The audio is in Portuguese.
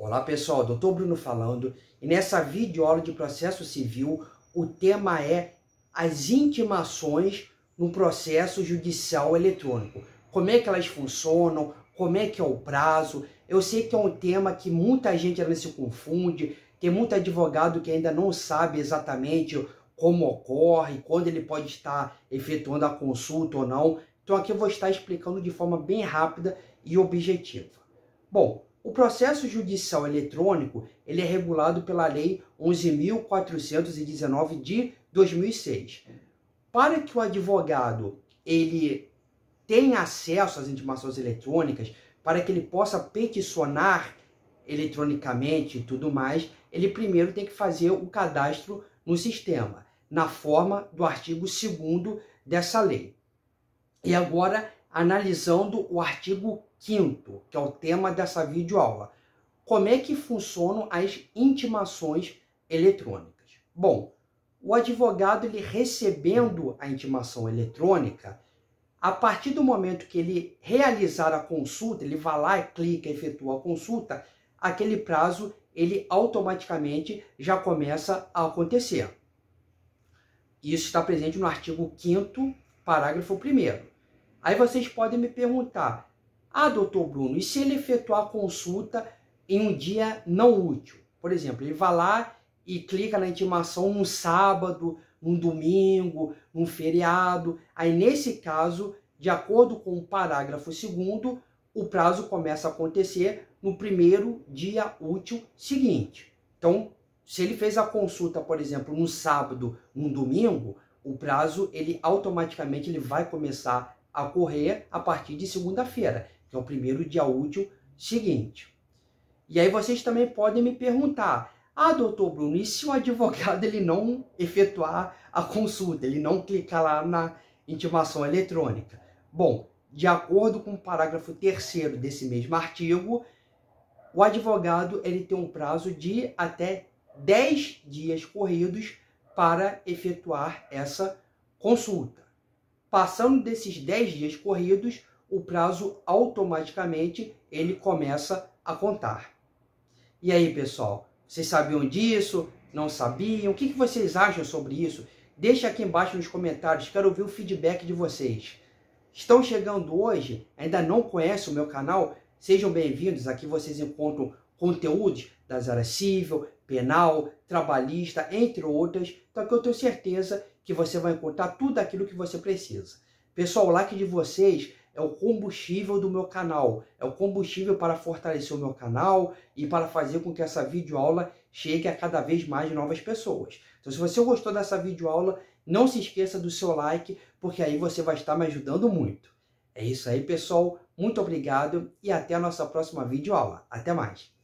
Olá pessoal, Dr. Bruno falando, e nessa videoaula de processo civil o tema é as intimações no processo judicial eletrônico. Como é que elas funcionam, como é que é o prazo. Eu sei que é um tema que muita gente ainda se confunde, tem muito advogado que ainda não sabe exatamente como ocorre, quando ele pode estar efetuando a consulta ou não. Então aqui eu vou estar explicando de forma bem rápida e objetiva. Bom, o processo judicial eletrônico ele é regulado pela Lei 11.419 de 2006. Para que o advogado ele tenha acesso às intimações eletrônicas, para que ele possa peticionar eletronicamente e tudo mais, ele primeiro tem que fazer o cadastro no sistema, na forma do artigo 2º dessa lei. E agora, analisando o artigo 5º, que é o tema dessa videoaula. Como é que funcionam as intimações eletrônicas? Bom, o advogado, ele recebendo a intimação eletrônica, a partir do momento que ele realizar a consulta, ele vai lá e clica, efetua a consulta, aquele prazo, ele automaticamente já começa a acontecer. Isso está presente no artigo 5º, parágrafo 1º. Aí vocês podem me perguntar, doutor Bruno, e se ele efetuar a consulta em um dia não útil? Por exemplo, ele vai lá e clica na intimação num sábado, num domingo, num feriado. Aí, nesse caso, de acordo com o parágrafo 2º, o prazo começa a acontecer no primeiro dia útil seguinte. Então, se ele fez a consulta, por exemplo, num sábado, num domingo, o prazo, ele automaticamente ele vai começar a correr a partir de segunda-feira, que é o primeiro dia útil seguinte. E aí vocês também podem me perguntar, doutor Bruno, e se o advogado ele não efetuar a consulta, ele não clicar lá na intimação eletrônica? Bom, de acordo com o parágrafo 3º desse mesmo artigo, o advogado ele tem um prazo de até 10 dias corridos para efetuar essa consulta. Passando desses 10 dias corridos, o prazo automaticamente ele começa a contar. E aí, pessoal, vocês sabiam disso? Não sabiam? O que vocês acham sobre isso? Deixa aqui embaixo nos comentários, quero ouvir o feedback de vocês. Estão chegando hoje? Ainda não conhecem o meu canal? Sejam bem-vindos, aqui vocês encontram conteúdos das áreas civil, penal, trabalhista, entre outras. Então aqui eu tenho certeza que você vai encontrar tudo aquilo que você precisa. Pessoal, o like de vocês é o combustível do meu canal, é o combustível para fortalecer o meu canal e para fazer com que essa videoaula chegue a cada vez mais novas pessoas. Então, se você gostou dessa videoaula, não se esqueça do seu like, porque aí você vai estar me ajudando muito. É isso aí, pessoal. Muito obrigado e até a nossa próxima videoaula. Até mais!